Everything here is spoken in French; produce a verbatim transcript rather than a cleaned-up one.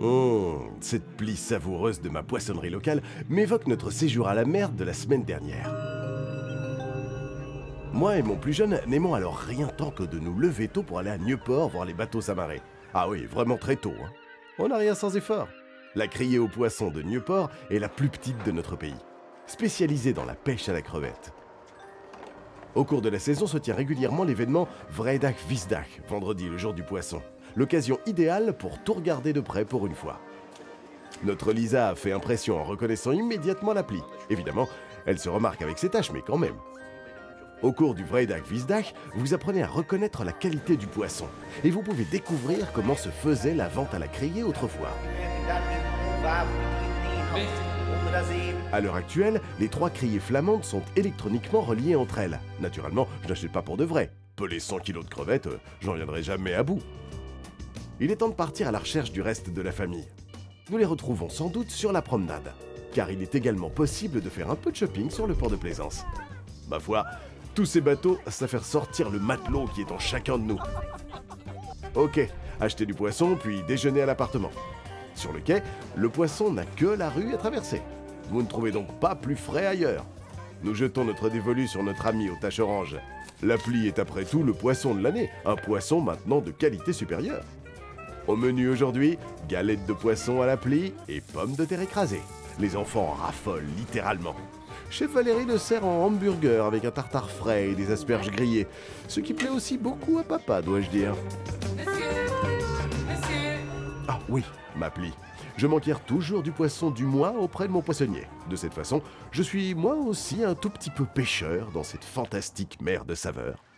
Hum, cette plie savoureuse de ma poissonnerie locale m'évoque notre séjour à la mer de la semaine dernière. Moi et mon plus jeune n'aimons alors rien tant que de nous lever tôt pour aller à Nieuport voir les bateaux s'amarrer. Ah oui, vraiment très tôt, hein. On n'a rien sans effort. La criée aux poissons de Nieuport est la plus petite de notre pays, spécialisée dans la pêche à la crevette. Au cours de la saison se tient régulièrement l'événement Vrijdag Visdag, vendredi le jour du poisson. L'occasion idéale pour tout regarder de près pour une fois. Notre Lisa a fait impression en reconnaissant immédiatement l'appli. Évidemment, elle se remarque avec ses tâches, mais quand même. Au cours du Vrijdag Visdag, vous apprenez à reconnaître la qualité du poisson. Et vous pouvez découvrir comment se faisait la vente à la criée autrefois. À l'heure actuelle, les trois criées flamandes sont électroniquement reliées entre elles. Naturellement, je n'achète pas pour de vrai. Peler cent kilos de crevettes, euh, j'en viendrai jamais à bout. Il est temps de partir à la recherche du reste de la famille. Nous les retrouvons sans doute sur la promenade, car il est également possible de faire un peu de shopping sur le port de Plaisance. Ma foi, tous ces bateaux, ça fait ressortir le matelot qui est en chacun de nous. Ok, acheter du poisson, puis déjeuner à l'appartement. Sur le quai, le poisson n'a que la rue à traverser. Vous ne trouvez donc pas plus frais ailleurs. Nous jetons notre dévolu sur notre ami aux taches oranges. L'appli est après tout le poisson de l'année, un poisson maintenant de qualité supérieure. Au menu aujourd'hui, galette de poisson à l'appli et pommes de terre écrasées. Les enfants en raffolent littéralement. Chef Valérie le sert en hamburger avec un tartare frais et des asperges grillées, ce qui plaît aussi beaucoup à papa, dois-je dire. Ah oui, m'appli. Je m'enquière toujours du poisson du mois auprès de mon poissonnier. De cette façon, je suis moi aussi un tout petit peu pêcheur dans cette fantastique mer de saveurs.